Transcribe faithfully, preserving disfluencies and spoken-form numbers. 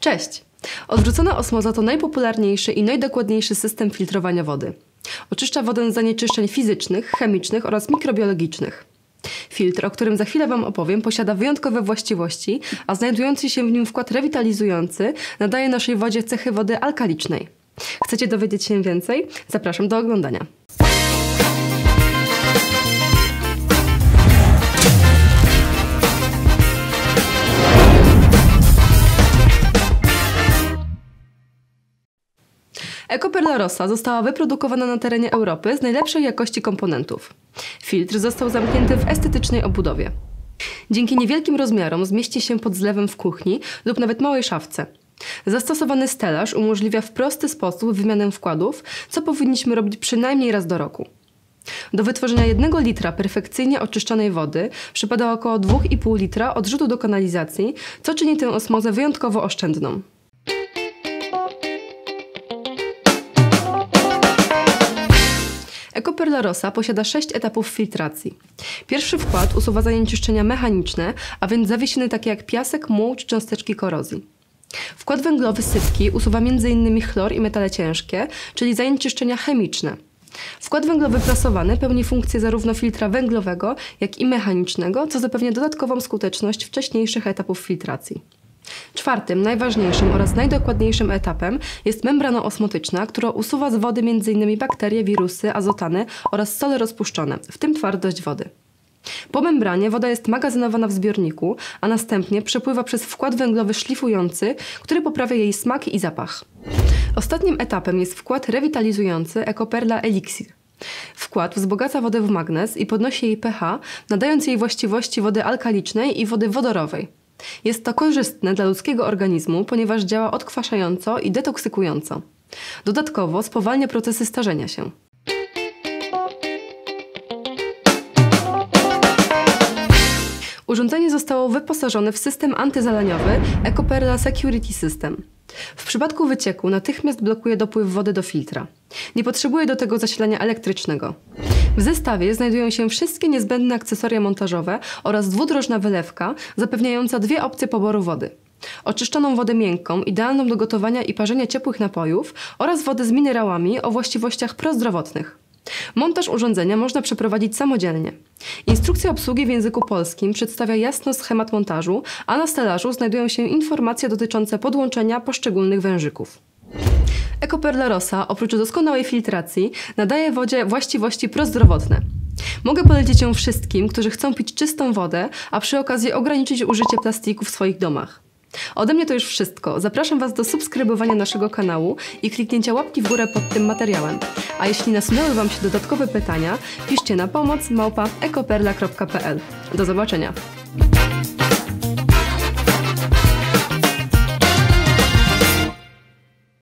Cześć! Odwrócona osmoza to najpopularniejszy i najdokładniejszy system filtrowania wody. Oczyszcza wodę z zanieczyszczeń fizycznych, chemicznych oraz mikrobiologicznych. Filtr, o którym za chwilę Wam opowiem, posiada wyjątkowe właściwości, a znajdujący się w nim wkład rewitalizujący nadaje naszej wodzie cechy wody alkalicznej. Chcecie dowiedzieć się więcej? Zapraszam do oglądania. Ecoperla Rossa została wyprodukowana na terenie Europy z najlepszej jakości komponentów. Filtr został zamknięty w estetycznej obudowie. Dzięki niewielkim rozmiarom zmieści się pod zlewem w kuchni lub nawet małej szafce. Zastosowany stelaż umożliwia w prosty sposób wymianę wkładów, co powinniśmy robić przynajmniej raz do roku. Do wytworzenia jednego litra perfekcyjnie oczyszczonej wody przypada około dwa i pół litra odrzutu do kanalizacji, co czyni tę osmozę wyjątkowo oszczędną. Ecoperla Rossa posiada sześć etapów filtracji. Pierwszy wkład usuwa zanieczyszczenia mechaniczne, a więc zawiesiny takie jak piasek, muł czy cząsteczki korozji. Wkład węglowy sypki usuwa między innymi chlor i metale ciężkie, czyli zanieczyszczenia chemiczne. Wkład węglowy prasowany pełni funkcję zarówno filtra węglowego, jak i mechanicznego, co zapewnia dodatkową skuteczność wcześniejszych etapów filtracji. Czwartym, najważniejszym oraz najdokładniejszym etapem jest membrana osmotyczna, która usuwa z wody między innymi bakterie, wirusy, azotany oraz sole rozpuszczone, w tym twardość wody. Po membranie woda jest magazynowana w zbiorniku, a następnie przepływa przez wkład węglowy szlifujący, który poprawia jej smak i zapach. Ostatnim etapem jest wkład rewitalizujący Ecoperla Elixir. Wkład wzbogaca wodę w magnez i podnosi jej pH, nadając jej właściwości wody alkalicznej i wody wodorowej. Jest to korzystne dla ludzkiego organizmu, ponieważ działa odkwaszająco i detoksykująco. Dodatkowo spowalnia procesy starzenia się. Urządzenie zostało wyposażone w system antyzalaniowy Ecoperla Security System. W przypadku wycieku natychmiast blokuje dopływ wody do filtra. Nie potrzebuje do tego zasilania elektrycznego. W zestawie znajdują się wszystkie niezbędne akcesoria montażowe oraz dwudrożna wylewka zapewniająca dwie opcje poboru wody. Oczyszczoną wodę miękką, idealną do gotowania i parzenia ciepłych napojów oraz wodę z minerałami o właściwościach prozdrowotnych. Montaż urządzenia można przeprowadzić samodzielnie. Instrukcja obsługi w języku polskim przedstawia jasno schemat montażu, a na stelażu znajdują się informacje dotyczące podłączenia poszczególnych wężyków. Ecoperla Rossa oprócz doskonałej filtracji nadaje wodzie właściwości prozdrowotne. Mogę polecić ją wszystkim, którzy chcą pić czystą wodę, a przy okazji ograniczyć użycie plastiku w swoich domach. Ode mnie to już wszystko. Zapraszam Was do subskrybowania naszego kanału i kliknięcia łapki w górę pod tym materiałem. A jeśli nasunęły Wam się dodatkowe pytania, piszcie na pomoc małpa ecoperla kropka p l. Do zobaczenia!